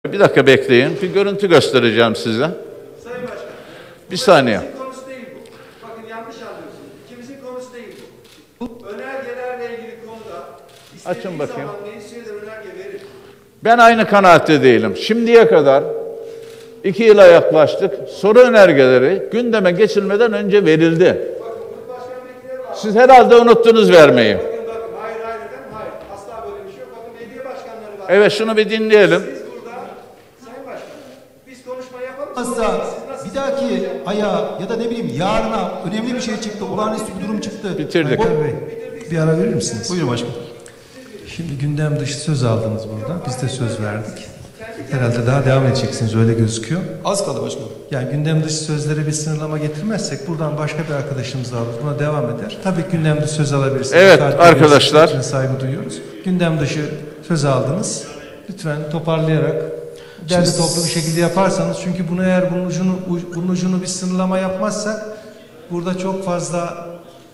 Bir dakika bekleyin. Bir görüntü göstereceğim size. Sayın Başkan. Bir saniye. İkimizin konusu değil bu. Bakın yanlış anlıyorsunuz. İkimizin konusu değil bu. Önergelerle ilgili konuda Açın bakayım. zaman meclis üyeleri önerge verir. Ben aynı kanaatte değilim. Şimdiye kadar 2 yıla yaklaştık. Soru önergeleri gündeme geçilmeden önce verildi. Bakın grup başkan vekilleri var. Siz herhalde unuttunuz vermeyi. Bakın hayır efendim hayır. Asla böyle bir şey yok. Bakın belediye başkanları var. Evet, şunu bir dinleyelim. Siz burada Sayın Başkan biz konuşma yapalım. Olmazsa bir dahaki aya ya da ne bileyim yarına önemli bir şey çıktı, olağanüstü bir durum çıktı. Bitirdik. Baykal Bey, bir ara verir misiniz? Buyurun başkanım. Şimdi gündem dışı söz aldınız burada. Biz de söz verdik. Herhalde daha devam edeceksiniz, öyle gözüküyor. Az kaldı başkanım. Yani gündem dışı sözlere bir sınırlama getirmezsek buradan başka bir arkadaşımız alır. Buna devam eder. Tabii gündem dışı söz alabilirsiniz. Evet, Müsaade arkadaşlar. ediyorsunuz, saygı duyuyoruz. Gündem dışı söz aldınız. Lütfen toparlayarak derli toplu bir şekilde yaparsanız, çünkü bunu eğer bunun ucunu bir sınırlama yapmazsak burada çok fazla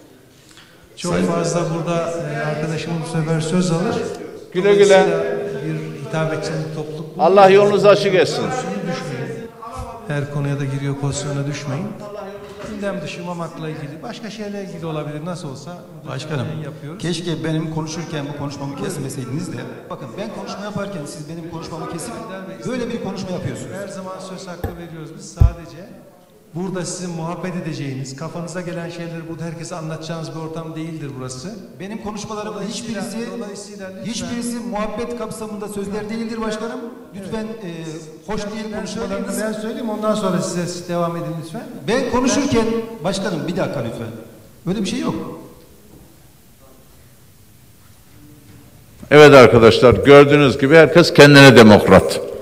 burada arkadaşımız bu sefer söz alır. Güle güle. Dolayısıyla bir hitap edeceğiniz topluluk. Allah yolunuzu açık etsin. Düşmeyin. Her konuya da giriyor pozisyona düşmeyin. Gündem dışı Mamak'la ilgili, başka şeylerle ilgili olabilir, nasıl olsa. Başkanım, yapıyoruz. keşke benim konuşurken bu konuşmamı kesmeseydiniz de. Bakın ben konuşma yaparken siz benim konuşmamı kesip böyle bir konuşma yapıyorsunuz. Her zaman söz hakkı veriyoruz. Biz sadece burada sizin muhabbet edeceğiniz, kafanıza gelen şeyleri burada herkese anlatacağınız bir ortam değildir burası. Benim konuşmalarımda Dolayısıyla lütfen- hiçbirisi muhabbet kapsamında sözler değildir başkanım. Lütfen hoş değil konuşmalarınız. Ben söyleyeyim, ondan sonra siz devam edin lütfen. Ben konuşurken başkanım bir dakika lütfen. Böyle bir şey yok. Evet arkadaşlar, gördüğünüz gibi herkes kendine demokrat.